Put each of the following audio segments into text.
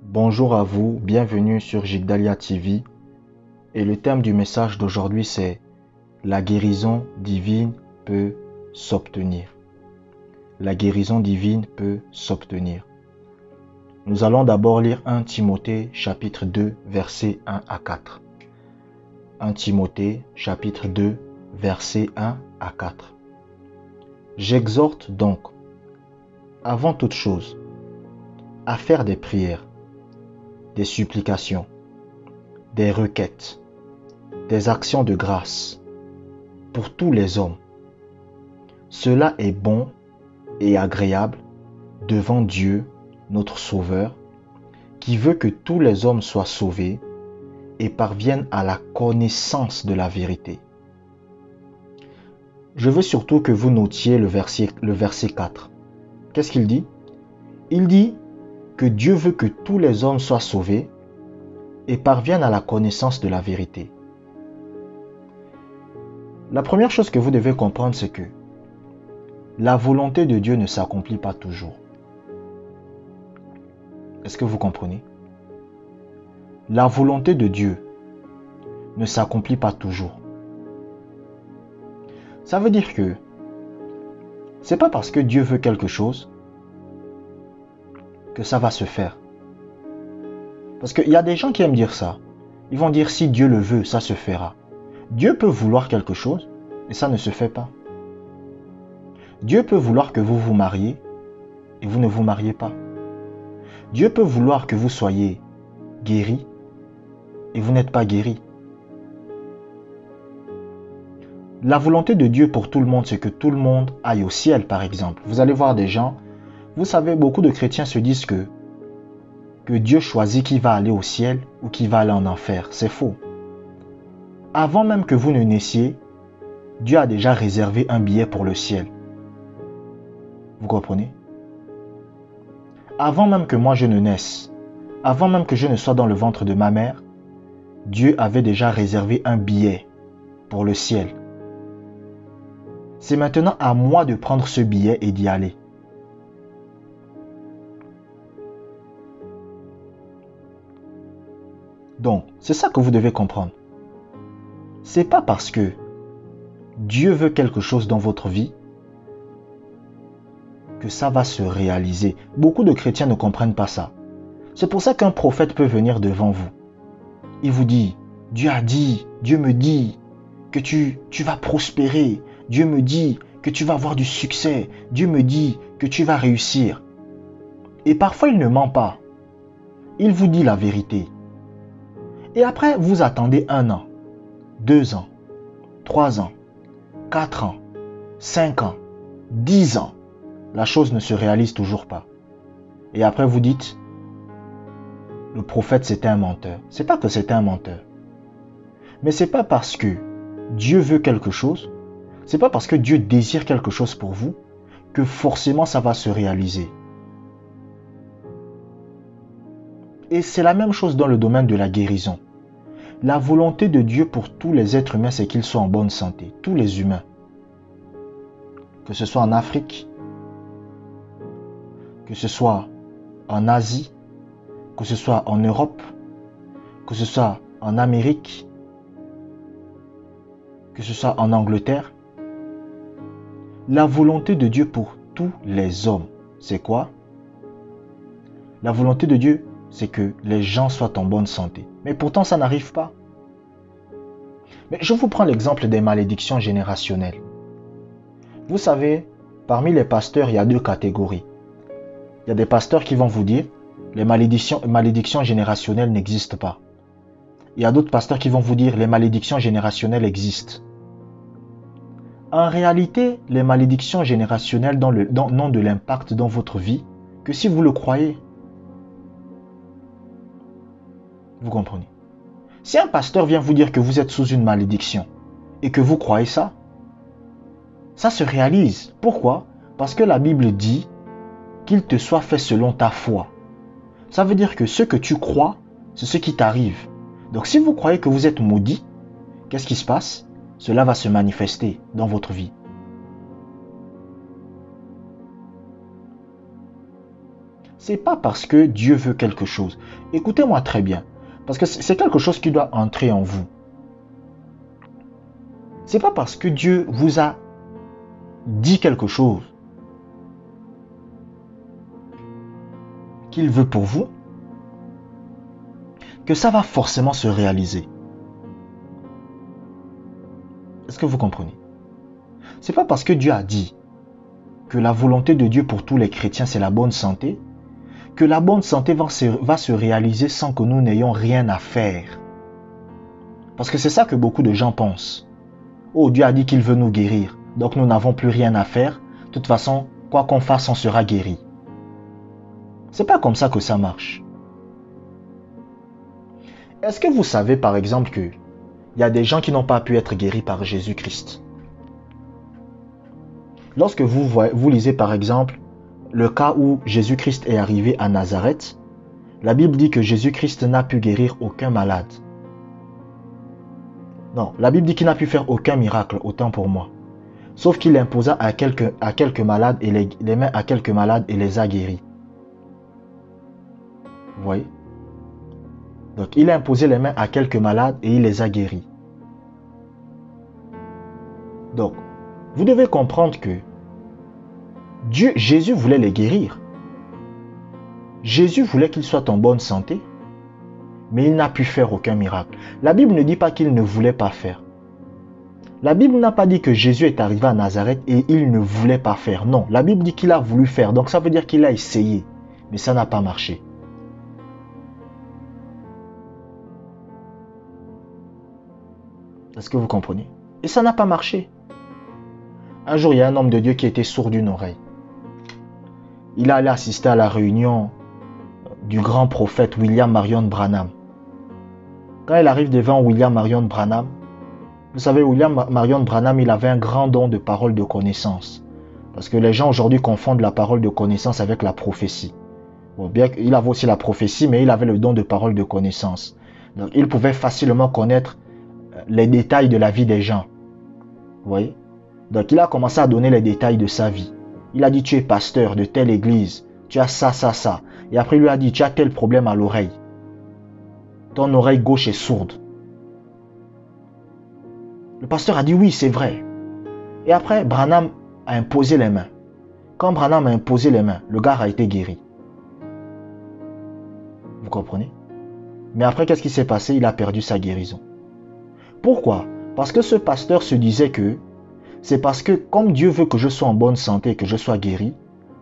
Bonjour à vous, bienvenue sur Jigdalia TV et le thème du message d'aujourd'hui c'est la guérison divine peut s'obtenir. La guérison divine peut s'obtenir. Nous allons d'abord lire 1 Timothée chapitre 2 versets 1 à 4. 1 Timothée chapitre 2 versets 1 à 4. J'exhorte donc, avant toute chose, à faire des prières, des supplications, des requêtes, des actions de grâce pour tous les hommes. Cela est bon et agréable devant Dieu, notre Sauveur, qui veut que tous les hommes soient sauvés et parviennent à la connaissance de la vérité. Je veux surtout que vous notiez le verset 4. Qu'est-ce qu'il dit? Il dit que Dieu veut que tous les hommes soient sauvés et parviennent à la connaissance de la vérité. La première chose que vous devez comprendre, c'est que la volonté de Dieu ne s'accomplit pas toujours. Est-ce que vous comprenez? La volonté de Dieu ne s'accomplit pas toujours. Ça veut dire que c'est pas parce que Dieu veut quelque chose que ça va se faire. Parce qu'il y a des gens qui aiment dire ça. Ils vont dire si Dieu le veut, ça se fera. Dieu peut vouloir quelque chose et ça ne se fait pas. Dieu peut vouloir que vous vous mariez et vous ne vous mariez pas. Dieu peut vouloir que vous soyez guéri et vous n'êtes pas guéri. La volonté de Dieu pour tout le monde, c'est que tout le monde aille au ciel, par exemple. Vous allez voir des gens, vous savez, beaucoup de chrétiens se disent que Dieu choisit qui va aller au ciel ou qui va aller en enfer. C'est faux. Avant même que vous ne naissiez, Dieu a déjà réservé un billet pour le ciel. Vous comprenez? Avant même que moi je ne naisse, avant même que je ne sois dans le ventre de ma mère, Dieu avait déjà réservé un billet pour le ciel. C'est maintenant à moi de prendre ce billet et d'y aller. Donc, c'est ça que vous devez comprendre. C'est pas parce que Dieu veut quelque chose dans votre vie que ça va se réaliser. Beaucoup de chrétiens ne comprennent pas ça. C'est pour ça qu'un prophète peut venir devant vous. Il vous dit, Dieu a dit, Dieu me dit que tu vas prospérer. Dieu me dit que tu vas avoir du succès. Dieu me dit que tu vas réussir. Et parfois, il ne ment pas. Il vous dit la vérité. Et après, vous attendez 1 an, 2 ans, 3 ans, 4 ans, 5 ans, 10 ans. La chose ne se réalise toujours pas. Et après, vous dites, le prophète c'était un menteur. C'est pas que c'était un menteur. Mais c'est pas parce que Dieu veut quelque chose, c'est pas parce que Dieu désire quelque chose pour vous que forcément ça va se réaliser. Et c'est la même chose dans le domaine de la guérison. La volonté de Dieu pour tous les êtres humains, c'est qu'ils soient en bonne santé. Tous les humains. Que ce soit en Afrique, que ce soit en Asie, que ce soit en Europe, que ce soit en Amérique, que ce soit en Angleterre. La volonté de Dieu pour tous les hommes, c'est quoi? La volonté de Dieu, c'est que les gens soient en bonne santé. Mais pourtant, ça n'arrive pas. Mais je vous prends l'exemple des malédictions générationnelles. Vous savez, parmi les pasteurs, il y a 2 catégories. Il y a des pasteurs qui vont vous dire les malédictions générationnelles n'existent pas. Il y a d'autres pasteurs qui vont vous dire les malédictions générationnelles existent. En réalité, les malédictions générationnelles n'ont de l'impact dans votre vie que si vous le croyez. Vous comprenez? Si un pasteur vient vous dire que vous êtes sous une malédiction et que vous croyez ça, ça se réalise. Pourquoi? Parce que la Bible dit qu'il te soit fait selon ta foi. Ça veut dire que ce que tu crois, c'est ce qui t'arrive. Donc si vous croyez que vous êtes maudit, qu'est-ce qui se passe? Cela va se manifester dans votre vie. c'est pas parce que Dieu veut quelque chose. Écoutez-moi très bien. Parce que c'est quelque chose qui doit entrer en vous. C'est pas parce que Dieu vous a dit quelque chose qu'il veut pour vous que ça va forcément se réaliser. Est-ce que vous comprenez? C'est pas parce que Dieu a dit que la volonté de Dieu pour tous les chrétiens c'est la bonne santé que la bonne santé va se réaliser sans que nous n'ayons rien à faire. Parce que c'est ça que beaucoup de gens pensent. Oh, Dieu a dit qu'il veut nous guérir, donc nous n'avons plus rien à faire. De toute façon, quoi qu'on fasse, on sera guéri. C'est pas comme ça que ça marche. Est-ce que vous savez par exemple que il y a des gens qui n'ont pas pu être guéris par Jésus-Christ? Lorsque vous lisez par exemple le cas où Jésus-Christ est arrivé à Nazareth, la Bible dit que Jésus-Christ n'a pu guérir aucun malade. Non, la Bible dit qu'il n'a pu faire aucun miracle, autant pour moi. Sauf qu'il imposa à quelques malades et les mains à quelques malades et les a guéris. Vous voyez? Donc il a imposé les mains à quelques malades et il les a guéris. Donc, vous devez comprendre que Jésus voulait les guérir. Jésus voulait qu'ils soient en bonne santé, mais il n'a pu faire aucun miracle. La Bible ne dit pas qu'il ne voulait pas faire. La Bible n'a pas dit que Jésus est arrivé à Nazareth et il ne voulait pas faire. Non, la Bible dit qu'il a voulu faire. Donc ça veut dire qu'il a essayé, mais ça n'a pas marché. Est-ce que vous comprenez? Et ça n'a pas marché. Un jour, il y a un homme de Dieu qui était sourd d'une oreille. Il allait assister à la réunion du grand prophète William Marion Branham. Quand il arrive devant William Marion Branham, vous savez, William Marion Branham, il avait un grand don de parole de connaissance. Parce que les gens aujourd'hui confondent la parole de connaissance avec la prophétie. Bon, bien qu'il avait aussi la prophétie, mais il avait le don de parole de connaissance. Donc, il pouvait facilement connaître les détails de la vie des gens. Vous voyez? Donc, il a commencé à donner les détails de sa vie. Il a dit, tu es pasteur de telle église, tu as ça, ça, ça. Et après, il lui a dit, tu as tel problème à l'oreille. Ton oreille gauche est sourde. Le pasteur a dit, oui, c'est vrai. Et après, Branham a imposé les mains. Quand Branham a imposé les mains, le gars a été guéri. Vous comprenez? Mais après, qu'est-ce qui s'est passé? Il a perdu sa guérison. Pourquoi? Parce que ce pasteur se disait que c'est parce que comme Dieu veut que je sois en bonne santé et que je sois guéri,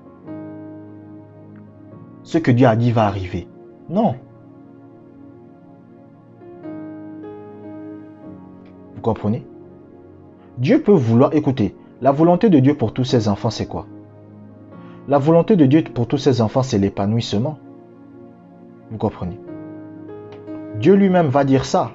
ce que Dieu a dit va arriver. Non. Vous comprenez? Dieu peut vouloir... Écoutez, la volonté de Dieu pour tous ses enfants, c'est quoi? La volonté de Dieu pour tous ses enfants, c'est l'épanouissement. Vous comprenez? Dieu lui-même va dire ça.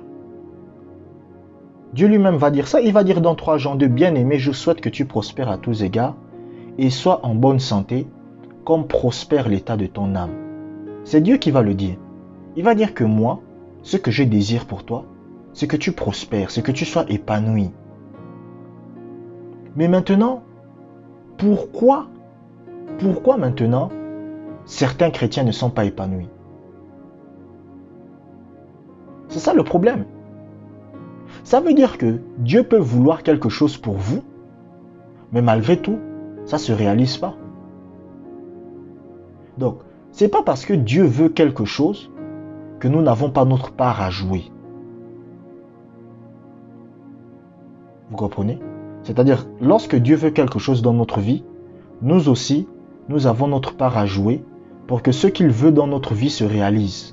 Dieu lui-même va dire ça. Il va dire dans 3 Jean 2, bien-aimé, je souhaite que tu prospères à tous égards et sois en bonne santé, comme prospère l'état de ton âme. C'est Dieu qui va le dire. Il va dire que moi, ce que je désire pour toi, c'est que tu prospères, c'est que tu sois épanoui. Mais maintenant, pourquoi maintenant certains chrétiens ne sont pas épanouis? C'est ça le problème. Ça veut dire que Dieu peut vouloir quelque chose pour vous, mais malgré tout, ça ne se réalise pas. Donc, ce n'est pas parce que Dieu veut quelque chose que nous n'avons pas notre part à jouer. Vous comprenez? C'est-à-dire, lorsque Dieu veut quelque chose dans notre vie, nous aussi, nous avons notre part à jouer pour que ce qu'il veut dans notre vie se réalise.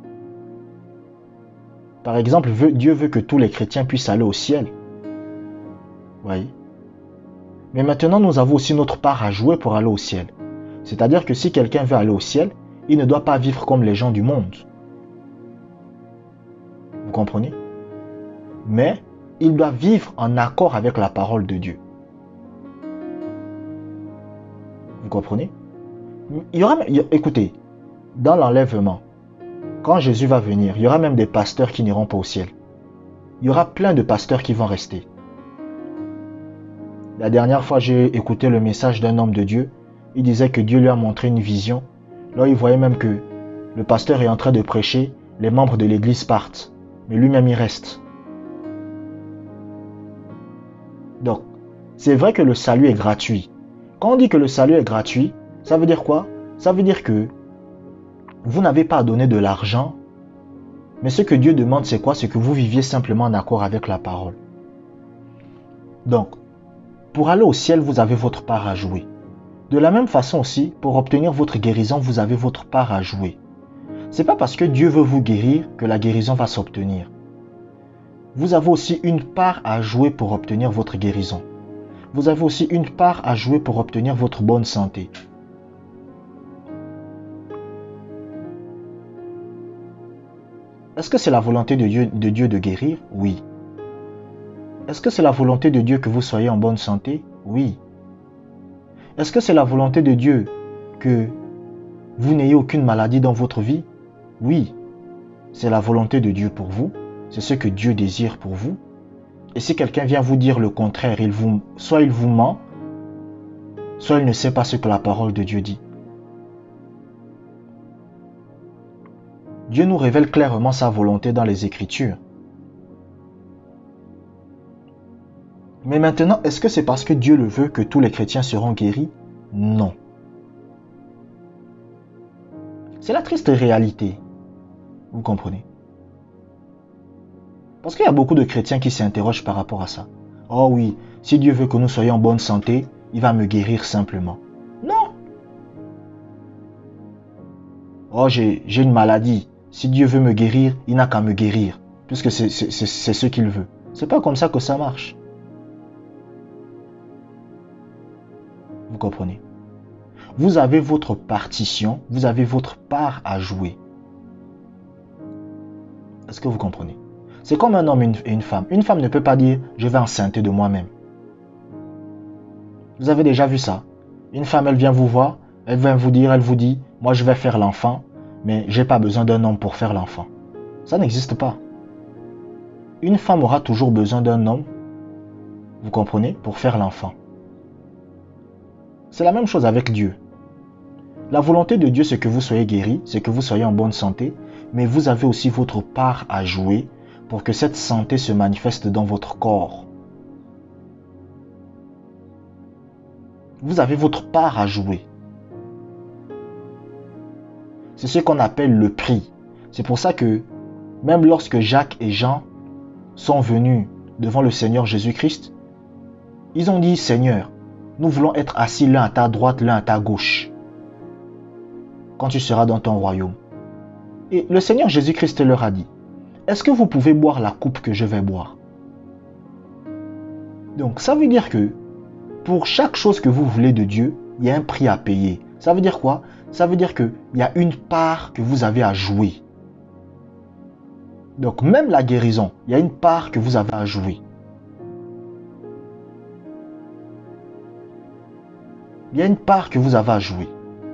Par exemple, Dieu veut que tous les chrétiens puissent aller au ciel. Vous voyez? Mais maintenant, nous avons aussi notre part à jouer pour aller au ciel. C'est-à-dire que si quelqu'un veut aller au ciel, il ne doit pas vivre comme les gens du monde. Vous comprenez? Mais il doit vivre en accord avec la parole de Dieu. Vous comprenez? Écoutez, dans l'enlèvement, quand Jésus va venir, il y aura même des pasteurs qui n'iront pas au ciel. Il y aura plein de pasteurs qui vont rester. La dernière fois, j'ai écouté le message d'un homme de Dieu. Il disait que Dieu lui a montré une vision Là, il voyait même que le pasteur est en train de prêcher, les membres de l'église partent, mais lui-même il reste. Donc, c'est vrai que le salut est gratuit. Quand on dit que le salut est gratuit, ça veut dire quoi? Ça veut dire que vous n'avez pas à donner de l'argent, mais ce que Dieu demande, c'est quoi? C'est que vous viviez simplement en accord avec la parole. Donc, pour aller au ciel, vous avez votre part à jouer. De la même façon aussi, pour obtenir votre guérison, vous avez votre part à jouer. C'est pas parce que Dieu veut vous guérir que la guérison va s'obtenir. Vous avez aussi une part à jouer pour obtenir votre guérison. Vous avez aussi une part à jouer pour obtenir votre bonne santé. Est-ce que c'est la volonté de Dieu de guérir? Oui. Est-ce que c'est la volonté de Dieu que vous soyez en bonne santé? Oui. Est-ce que c'est la volonté de Dieu que vous n'ayez aucune maladie dans votre vie? Oui. C'est la volonté de Dieu pour vous. C'est ce que Dieu désire pour vous. Et si quelqu'un vient vous dire le contraire, soit il vous ment, soit il ne sait pas ce que la parole de Dieu dit. Dieu nous révèle clairement sa volonté dans les Écritures. Mais maintenant, est-ce que c'est parce que Dieu le veut que tous les chrétiens seront guéris? Non. C'est la triste réalité. Vous comprenez? Parce qu'il y a beaucoup de chrétiens qui s'interrogent par rapport à ça. Oh oui, si Dieu veut que nous soyons en bonne santé, il va me guérir simplement. Non. Oh, j'ai une maladie. Si Dieu veut me guérir, il n'a qu'à me guérir. Puisque c'est ce qu'il veut. C'est pas comme ça que ça marche. Vous comprenez? Vous avez votre partition, vous avez votre part à jouer. Est-ce que vous comprenez? C'est comme un homme et une femme. Une femme ne peut pas dire « je vais enceinte de moi-même ». Vous avez déjà vu ça? Une femme, elle vient vous voir, elle vient vous dire, elle vous dit « moi je vais faire l'enfant, mais j'ai pas besoin d'un homme pour faire l'enfant ». Ça n'existe pas. Une femme aura toujours besoin d'un homme, vous comprenez, pour faire l'enfant. C'est la même chose avec Dieu. La volonté de Dieu, c'est que vous soyez guéris, c'est que vous soyez en bonne santé, mais vous avez aussi votre part à jouer pour que cette santé se manifeste dans votre corps. Vous avez votre part à jouer. C'est ce qu'on appelle le prix. C'est pour ça que même lorsque Jacques et Jean sont venus devant le Seigneur Jésus-Christ, ils ont dit « Seigneur, nous voulons être assis l'un à ta droite, l'un à ta gauche, quand tu seras dans ton royaume. » Et le Seigneur Jésus-Christ leur a dit, « Est-ce que vous pouvez boire la coupe que je vais boire ?» Donc ça veut dire que pour chaque chose que vous voulez de Dieu, il y a un prix à payer. Ça veut dire quoi? Ça veut dire qu'il y a une part que vous avez à jouer. Donc même la guérison, il y a une part que vous avez à jouer. Il y a une part que vous avez à jouer.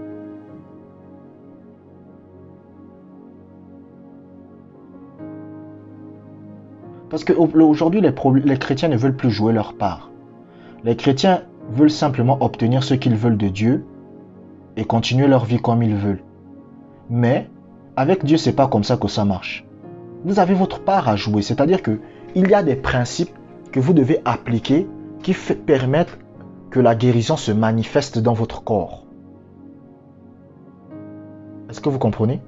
Parce qu'aujourd'hui, les chrétiens ne veulent plus jouer leur part. Les chrétiens veulent simplement obtenir ce qu'ils veulent de Dieu et continuer leur vie comme ils veulent. Mais avec Dieu, c'est pas comme ça que ça marche. Vous avez votre part à jouer, c'est-à-dire que il y a des principes que vous devez appliquer qui permettent que la guérison se manifeste dans votre corps. Est-ce que vous comprenez?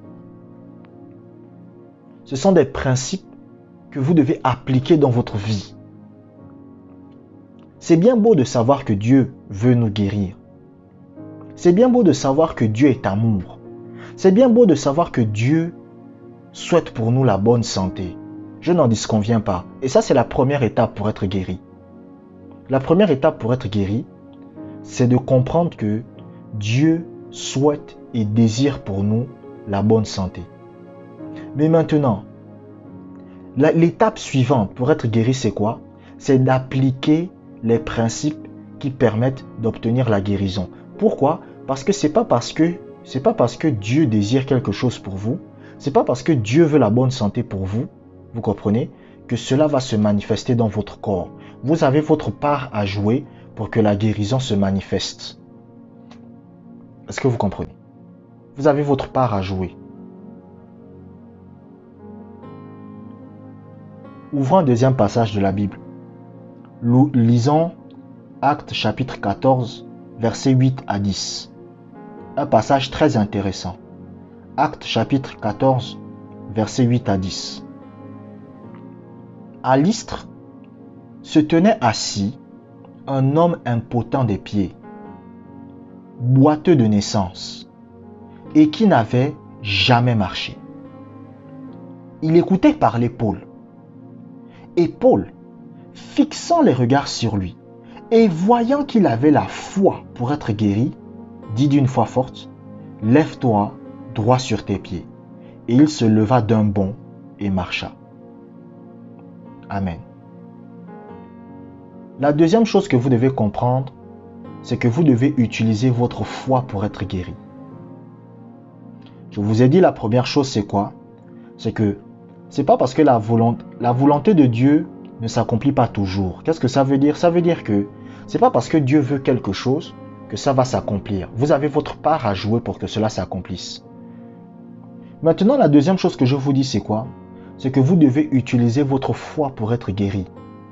Ce sont des principes que vous devez appliquer dans votre vie. C'est bien beau de savoir que Dieu veut nous guérir. C'est bien beau de savoir que Dieu est amour. C'est bien beau de savoir que Dieu souhaite pour nous la bonne santé. Je n'en disconviens pas. Et ça, c'est la première étape pour être guéri. La première étape pour être guéri, c'est de comprendre que Dieu souhaite et désire pour nous la bonne santé. Mais maintenant, l'étape suivante pour être guéri, c'est quoi? C'est d'appliquer les principes qui permettent d'obtenir la guérison. Pourquoi? Parce que c'est pas parce que Dieu désire quelque chose pour vous, c'est pas parce que Dieu veut la bonne santé pour vous, vous comprenez, que cela va se manifester dans votre corps. Vous avez votre part à jouer pour que la guérison se manifeste. Est-ce que vous comprenez? Vous avez votre part à jouer. Ouvrons un deuxième passage de la Bible. Lisons Actes chapitre 14, versets 8 à 10. Un passage très intéressant. Actes chapitre 14, versets 8 à 10. À Lystre se tenait assis un homme impotent des pieds, boiteux de naissance, et qui n'avait jamais marché. Il écoutait parler Paul. Et Paul, fixant les regards sur lui, et voyant qu'il avait la foi pour être guéri, dit d'une voix forte, « Lève-toi droit sur tes pieds. » Et il se leva d'un bond et marcha. Amen. La deuxième chose que vous devez comprendre, c'est que vous devez utiliser votre foi pour être guéri. Je vous ai dit la première chose, c'est quoi? C'est que c'est pas parce que la volonté de Dieu ne s'accomplit pas toujours. Qu'est-ce que ça veut dire? Ça veut dire que c'est pas parce que Dieu veut quelque chose que ça va s'accomplir. Vous avez votre part à jouer pour que cela s'accomplisse. Maintenant, la deuxième chose que je vous dis, c'est quoi? C'est que vous devez utiliser votre foi pour être guéri.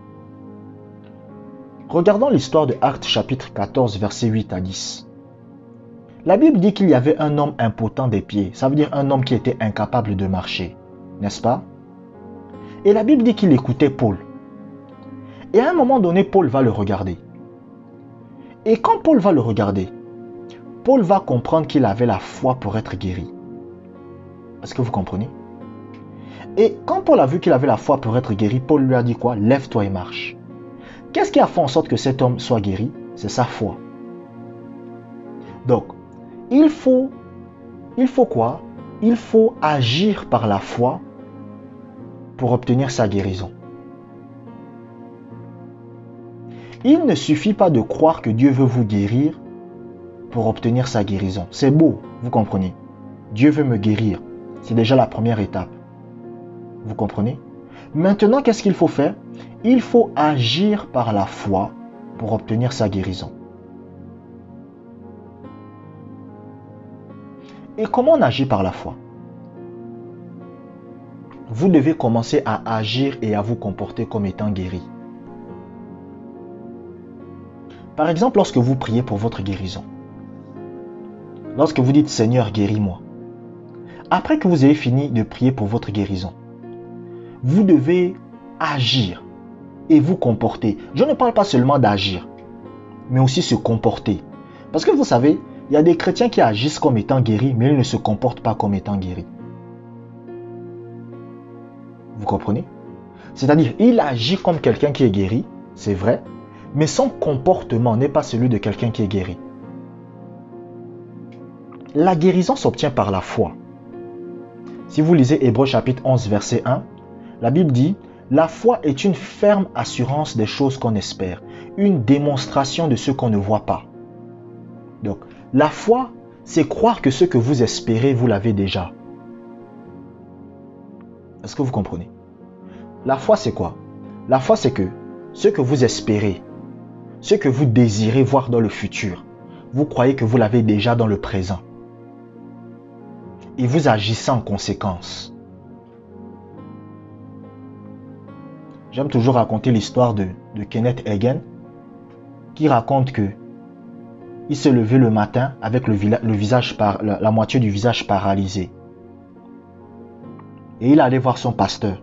Regardons l'histoire de Actes chapitre 14, versets 8 à 10. La Bible dit qu'il y avait un homme impotent des pieds. Ça veut dire un homme qui était incapable de marcher. N'est-ce pas? Et la Bible dit qu'il écoutait Paul. Et à un moment donné, Paul va le regarder. Et quand Paul va le regarder, Paul va comprendre qu'il avait la foi pour être guéri. Est-ce que vous comprenez? Et quand Paul a vu qu'il avait la foi pour être guéri, Paul lui a dit quoi? Lève-toi et marche. Qu'est-ce qui a fait en sorte que cet homme soit guéri? C'est sa foi. Donc, il faut quoi? Il faut agir par la foi pour obtenir sa guérison. Il ne suffit pas de croire que Dieu veut vous guérir pour obtenir sa guérison. C'est beau, vous comprenez? Dieu veut me guérir. C'est déjà la première étape. Vous comprenez? Maintenant, qu'est-ce qu'il faut faire? Il faut agir par la foi pour obtenir sa guérison. Et comment on agit par la foi? Vous devez commencer à agir et à vous comporter comme étant guéri. Par exemple, lorsque vous priez pour votre guérison, lorsque vous dites « Seigneur, guéris-moi », après que vous ayez fini de prier pour votre guérison, vous devez agir et vous comporter. Je ne parle pas seulement d'agir, mais aussi se comporter. Parce que vous savez, il y a des chrétiens qui agissent comme étant guéris, mais ils ne se comportent pas comme étant guéris. Vous comprenez? C'est-à-dire, il agit comme quelqu'un qui est guéri, c'est vrai, mais son comportement n'est pas celui de quelqu'un qui est guéri. La guérison s'obtient par la foi. Si vous lisez Hébreux chapitre 11, verset 1, la Bible dit « La foi est une ferme assurance des choses qu'on espère, une démonstration de ce qu'on ne voit pas. » Donc, la foi, c'est croire que ce que vous espérez, vous l'avez déjà. Est-ce que vous comprenez? La foi, c'est quoi? La foi, c'est que ce que vous espérez, ce que vous désirez voir dans le futur, vous croyez que vous l'avez déjà dans le présent. Et vous agissez en conséquence. J'aime toujours raconter l'histoire de Kenneth Hagin, qui raconte que il s'est levé le matin avec la moitié du visage paralysé. Et il allait voir son pasteur.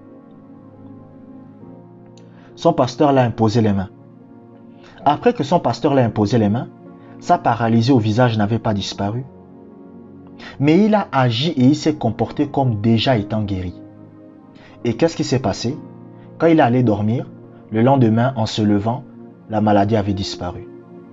Son pasteur l'a imposé les mains. Après que son pasteur l'a imposé les mains, sa paralysie au visage n'avait pas disparu. Mais il a agi et il s'est comporté comme déjà étant guéri. Et qu'est-ce qui s'est passé? Quand il allait dormir, le lendemain, en se levant, la maladie avait disparu.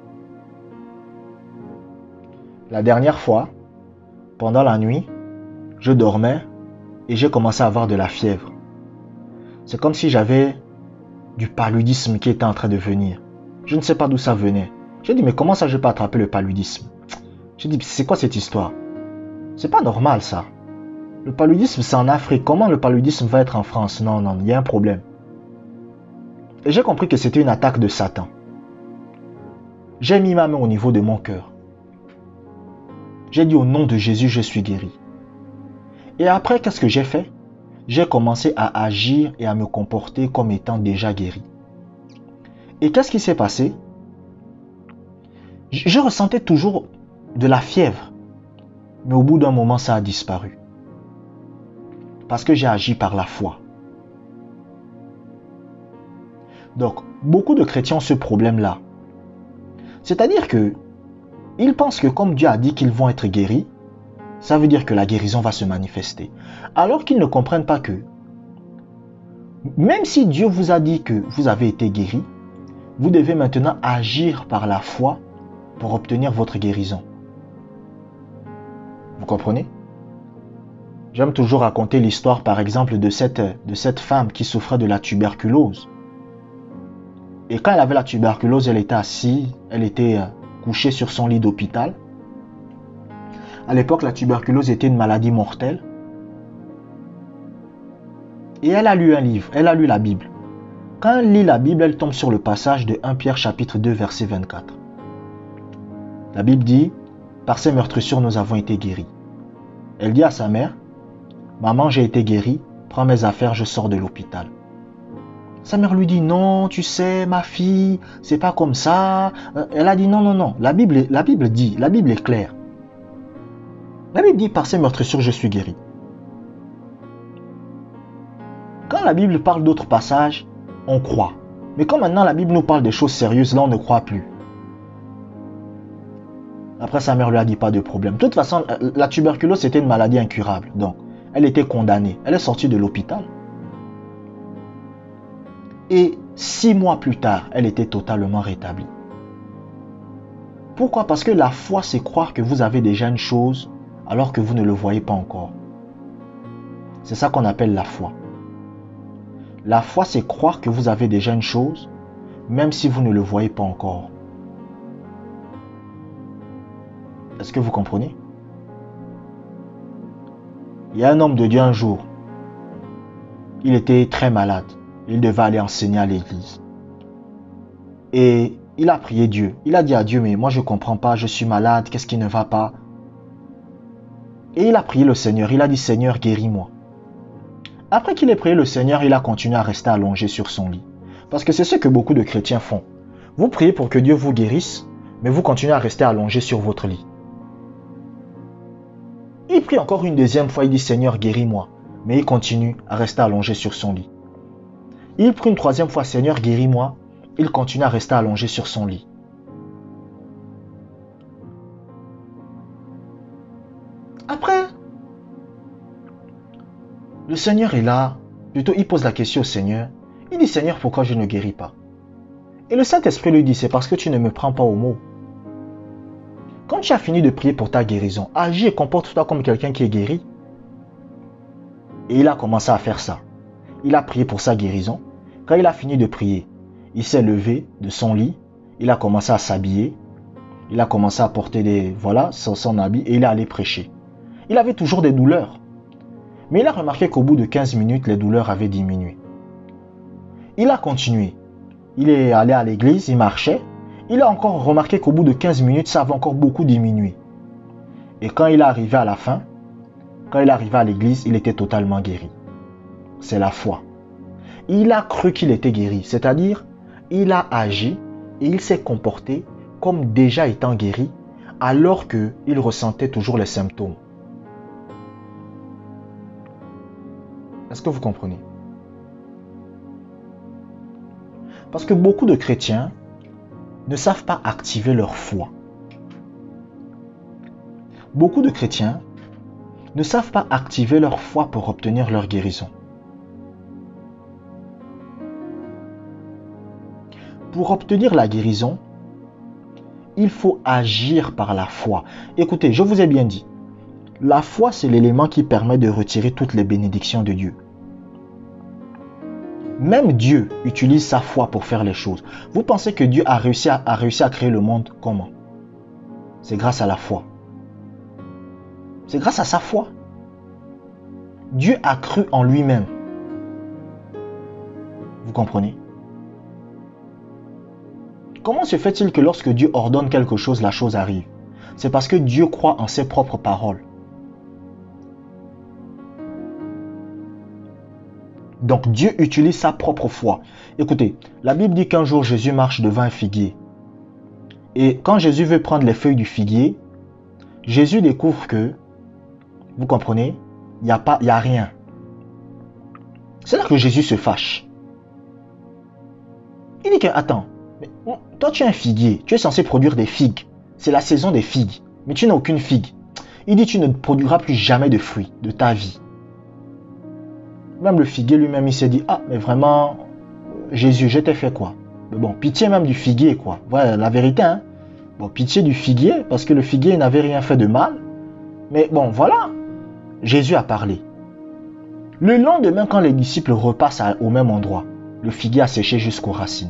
La dernière fois, pendant la nuit, je dormais et j'ai commencé à avoir de la fièvre. C'est comme si j'avais du paludisme qui était en train de venir. Je ne sais pas d'où ça venait. J'ai dit, mais comment ça je peux attraper le paludisme? J'ai dit, c'est quoi cette histoire? C'est pas normal ça. Le paludisme c'est en Afrique. Comment le paludisme va être en France? Non, non, il y a un problème. Et j'ai compris que c'était une attaque de Satan. J'ai mis ma main au niveau de mon cœur. J'ai dit au nom de Jésus, je suis guéri. Et après, qu'est-ce que j'ai fait? J'ai commencé à agir et à me comporter comme étant déjà guéri. Et qu'est-ce qui s'est passé? Je ressentais toujours de la fièvre. Mais au bout d'un moment, ça a disparu. Parce que j'ai agi par la foi. Donc, beaucoup de chrétiens ont ce problème-là. C'est-à-dire que ils pensent que comme Dieu a dit qu'ils vont être guéris, ça veut dire que la guérison va se manifester. Alors qu'ils ne comprennent pas que, même si Dieu vous a dit que vous avez été guéri, vous devez maintenant agir par la foi pour obtenir votre guérison. Vous comprenez? J'aime toujours raconter l'histoire, par exemple, de cette femme qui souffrait de la tuberculose. Et quand elle avait la tuberculose, elle était assise, elle était couchée sur son lit d'hôpital. À l'époque, la tuberculose était une maladie mortelle. Et elle a lu un livre, elle a lu la Bible. Quand elle lit la Bible, elle tombe sur le passage de 1 Pierre chapitre 2, verset 24. La Bible dit, « Par ces meurtrissures, nous avons été guéris. » Elle dit à sa mère, « Maman, j'ai été guérie, prends mes affaires, je sors de l'hôpital. » Sa mère lui dit, « Non, tu sais, ma fille, c'est pas comme ça. » Elle a dit, « Non, non, non, la Bible dit, la Bible est claire. La Bible dit, par ces meurtrissures, je suis guéri. » Quand la Bible parle d'autres passages, on croit. Mais quand maintenant la Bible nous parle des choses sérieuses, là on ne croit plus. Après, sa mère lui a dit, pas de problème. De toute façon, la tuberculose, c'était une maladie incurable. Donc, elle était condamnée. Elle est sortie de l'hôpital. Et 6 mois plus tard, elle était totalement rétablie. Pourquoi? Parce que la foi, c'est croire que vous avez déjà une chose alors que vous ne le voyez pas encore. C'est ça qu'on appelle la foi. La foi, c'est croire que vous avez déjà une chose, même si vous ne le voyez pas encore. Est-ce que vous comprenez? Il y a un homme de Dieu un jour. Il était très malade. Il devait aller enseigner à l'église. Et il a prié Dieu. Il a dit à Dieu, mais moi je ne comprends pas, je suis malade, qu'est-ce qui ne va pas? Et il a prié le Seigneur. Il a dit, Seigneur, guéris-moi. Après qu'il ait prié le Seigneur, il a continué à rester allongé sur son lit. Parce que c'est ce que beaucoup de chrétiens font. Vous priez pour que Dieu vous guérisse, mais vous continuez à rester allongé sur votre lit. Il prie encore une deuxième fois, il dit, Seigneur, guéris-moi. Mais il continue à rester allongé sur son lit. Il prie une troisième fois, Seigneur, guéris-moi. Il continue à rester allongé sur son lit. Après, le Seigneur est là. Plutôt, il pose la question au Seigneur. Il dit, Seigneur, pourquoi je ne guéris pas? Et le Saint-Esprit lui dit, c'est parce que tu ne me prends pas au mot. Quand tu as fini de prier pour ta guérison, agis et comporte-toi comme quelqu'un qui est guéri. Et il a commencé à faire ça. Il a prié pour sa guérison. Quand il a fini de prier, il s'est levé de son lit. Il a commencé à s'habiller. Il a commencé à porter son habit et il est allé prêcher. Il avait toujours des douleurs. Mais il a remarqué qu'au bout de 15 minutes, les douleurs avaient diminué. Il a continué. Il est allé à l'église, il marchait. Il a encore remarqué qu'au bout de 15 minutes, ça avait encore beaucoup diminué. Et quand il est arrivé à la fin, quand il est arrivé à l'église, il était totalement guéri. C'est la foi. Il a cru qu'il était guéri, c'est-à-dire, il a agi et il s'est comporté comme déjà étant guéri, alors qu'il ressentait toujours les symptômes. Est-ce que vous comprenez? Parce que beaucoup de chrétiens ne savent pas activer leur foi. Beaucoup de chrétiens ne savent pas activer leur foi pour obtenir leur guérison. Pour obtenir la guérison, il faut agir par la foi. Écoutez, je vous ai bien dit, la foi, c'est l'élément qui permet de retirer toutes les bénédictions de Dieu. Même Dieu utilise sa foi pour faire les choses. Vous pensez que Dieu a réussi à créer le monde comment? C'est grâce à la foi. C'est grâce à sa foi. Dieu a cru en lui-même. Vous comprenez? Comment se fait-il que lorsque Dieu ordonne quelque chose, la chose arrive? C'est parce que Dieu croit en ses propres paroles. Donc Dieu utilise sa propre foi. Écoutez, la Bible dit qu'un jour Jésus marche devant un figuier. Et quand Jésus veut prendre les feuilles du figuier, Jésus découvre que, vous comprenez, il n'y a rien. C'est là que Jésus se fâche. Il dit que, attends, mais toi tu es un figuier, tu es censé produire des figues. C'est la saison des figues, mais tu n'as aucune figue. Il dit, tu ne produiras plus jamais de fruits de ta vie. Même le figuier lui-même, il s'est dit, ah, mais vraiment, Jésus, je t'ai fait quoi? Mais bon, pitié même du figuier, quoi. Voilà la vérité, hein. Bon, pitié du figuier, parce que le figuier n'avait rien fait de mal. Mais bon, voilà. Jésus a parlé. Le lendemain, quand les disciples repassent au même endroit, le figuier a séché jusqu'aux racines.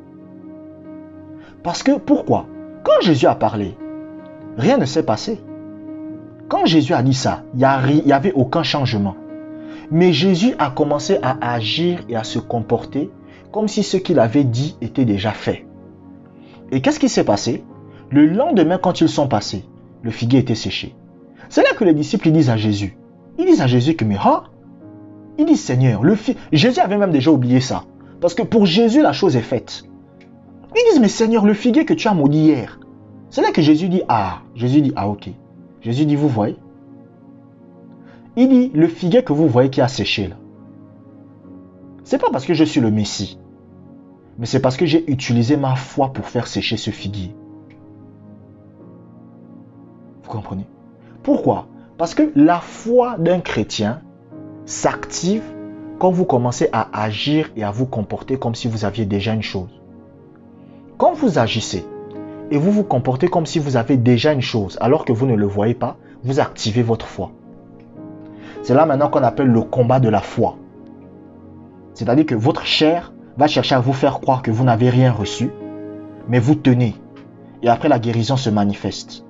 Parce que, pourquoi? Quand Jésus a parlé, rien ne s'est passé. Quand Jésus a dit ça, il n'y avait aucun changement. Mais Jésus a commencé à agir et à se comporter comme si ce qu'il avait dit était déjà fait. Et qu'est-ce qui s'est passé? Le lendemain, quand ils sont passés, le figuier était séché. C'est là que les disciples disent à Jésus. Ils disent à Jésus que, mais ils disent, Seigneur, Jésus avait même déjà oublié ça. Parce que pour Jésus, la chose est faite. Ils disent, mais Seigneur, le figuier que tu as maudit hier. C'est là que Jésus dit, ok. Jésus dit, vous voyez? Il dit, le figuier que vous voyez qui a séché là, c'est pas parce que je suis le Messie, mais c'est parce que j'ai utilisé ma foi pour faire sécher ce figuier. Vous comprenez? Pourquoi? Parce que la foi d'un chrétien s'active quand vous commencez à agir et à vous comporter comme si vous aviez déjà une chose. Quand vous agissez et vous vous comportez comme si vous avez déjà une chose alors que vous ne le voyez pas, vous activez votre foi. C'est là maintenant qu'on appelle le combat de la foi. C'est-à-dire que votre chair va chercher à vous faire croire que vous n'avez rien reçu, mais vous tenez. Et après, la guérison se manifeste.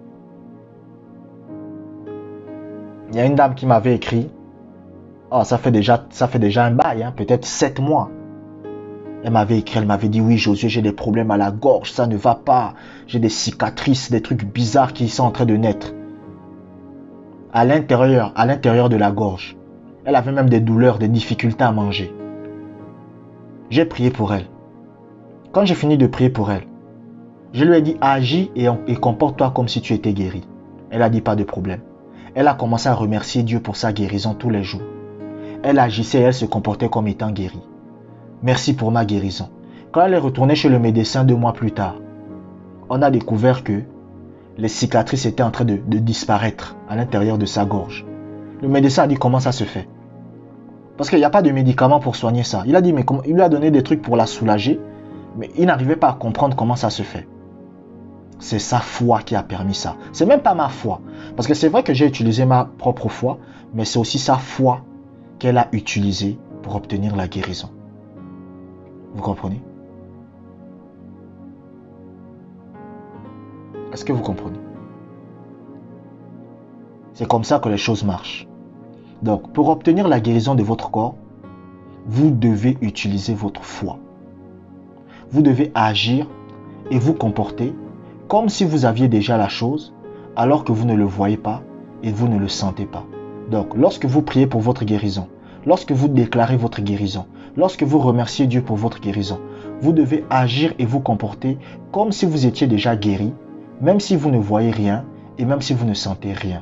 Il y a une dame qui m'avait écrit, ça fait déjà un bail, hein, peut-être 7 mois. Elle m'avait écrit, elle m'avait dit, oui Josué, j'ai des problèmes à la gorge, ça ne va pas. J'ai des cicatrices, des trucs bizarres qui sont en train de naître. À l'intérieur de la gorge. Elle avait même des douleurs, des difficultés à manger. J'ai prié pour elle. Quand j'ai fini de prier pour elle, je lui ai dit, agis et comporte-toi comme si tu étais guéri. Elle a dit, pas de problème. Elle a commencé à remercier Dieu pour sa guérison tous les jours. Elle agissait et elle se comportait comme étant guérie. Merci pour ma guérison. Quand elle est retournée chez le médecin 2 mois plus tard, on a découvert que les cicatrices étaient en train de disparaître à l'intérieur de sa gorge. Le médecin a dit, comment ça se fait? Parce qu'il n'y a pas de médicaments pour soigner ça. Il a dit, mais il lui a donné des trucs pour la soulager, mais il n'arrivait pas à comprendre comment ça se fait. C'est sa foi qui a permis ça. C'est même pas ma foi. Parce que c'est vrai que j'ai utilisé ma propre foi, mais c'est aussi sa foi qu'elle a utilisée pour obtenir la guérison. Vous comprenez? Est-ce que vous comprenez? C'est comme ça que les choses marchent. Donc, pour obtenir la guérison de votre corps, vous devez utiliser votre foi. Vous devez agir et vous comporter comme si vous aviez déjà la chose, alors que vous ne le voyez pas et vous ne le sentez pas. Donc, lorsque vous priez pour votre guérison, lorsque vous déclarez votre guérison, lorsque vous remerciez Dieu pour votre guérison, vous devez agir et vous comporter comme si vous étiez déjà guéri, même si vous ne voyez rien et même si vous ne sentez rien.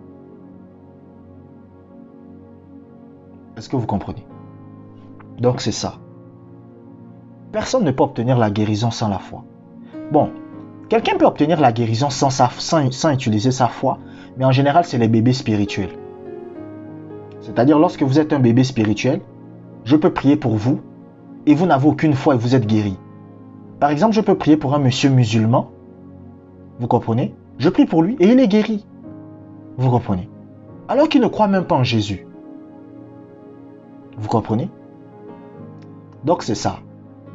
Est-ce que vous comprenez? Donc c'est ça. Personne ne peut obtenir la guérison sans la foi. Bon, quelqu'un peut obtenir la guérison sans utiliser sa foi, mais en général, c'est les bébés spirituels. C'est-à-dire, lorsque vous êtes un bébé spirituel, je peux prier pour vous et vous n'avez aucune foi et vous êtes guéri. Par exemple, je peux prier pour un monsieur musulman. Vous comprenez? Je prie pour lui et il est guéri. Vous comprenez? Alors qu'il ne croit même pas en Jésus. Vous comprenez? Donc c'est ça.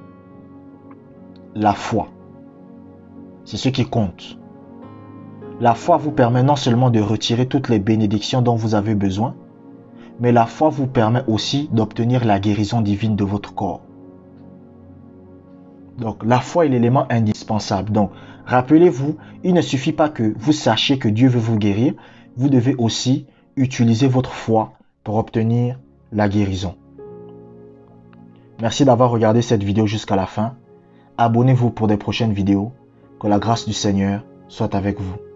La foi. C'est ce qui compte. La foi vous permet non seulement de retirer toutes les bénédictions dont vous avez besoin, mais la foi vous permet aussi d'obtenir la guérison divine de votre corps. Donc la foi est l'élément indispensable. Donc Rappelez-vous, il ne suffit pas que vous sachiez que Dieu veut vous guérir, vous devez aussi utiliser votre foi pour obtenir la guérison. Merci d'avoir regardé cette vidéo jusqu'à la fin. Abonnez-vous pour des prochaines vidéos. Que la grâce du Seigneur soit avec vous.